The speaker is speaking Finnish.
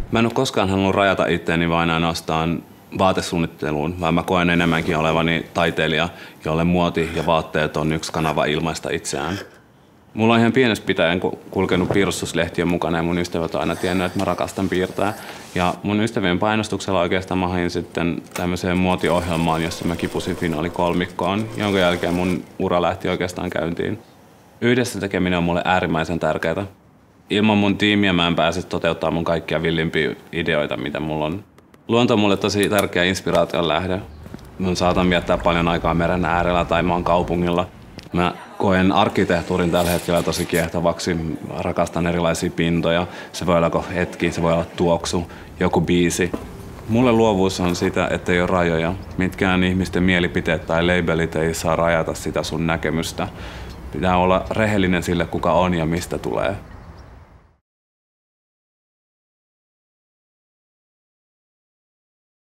Mä en ole koskaan halunnut rajata itseäni vain ainoastaan vaatesuunnitteluun, vaan mä koen enemmänkin olevani taiteilija, jolle muoti ja vaatteet on yksi kanava ilmaista itseään. Mulla on ihan pienestä pitäen kulkenut piirustuslehtien mukana ja mun ystävät on aina tiennyt, että mä rakastan piirtää. Ja mun ystävien painostuksella oikeastaan mä hain sitten tämmöiseen muotiohjelmaan, jossa mä kipusin finaalikolmikkoon, jonka jälkeen mun ura lähti oikeastaan käyntiin. Yhdessä tekeminen on mulle äärimmäisen tärkeää. Ilman mun tiimiä mä en pääse toteuttamaan mun kaikkia villimpiä ideoita, mitä mulla on. Luonto on mulle tosi tärkeä inspiraation lähde. Mä saatan viettää paljon aikaa meren äärellä tai maan kaupungilla. Mä koen arkkitehtuurin tällä hetkellä tosi kiehtovaksi. Rakastan erilaisia pintoja. Se voi olla joko hetki, se voi olla tuoksu, joku biisi. Mulle luovuus on sitä, että ei ole rajoja. Mitkään ihmisten mielipiteet tai labelit ei saa rajata sitä sun näkemystä. Pitää olla rehellinen sille, kuka on ja mistä tulee.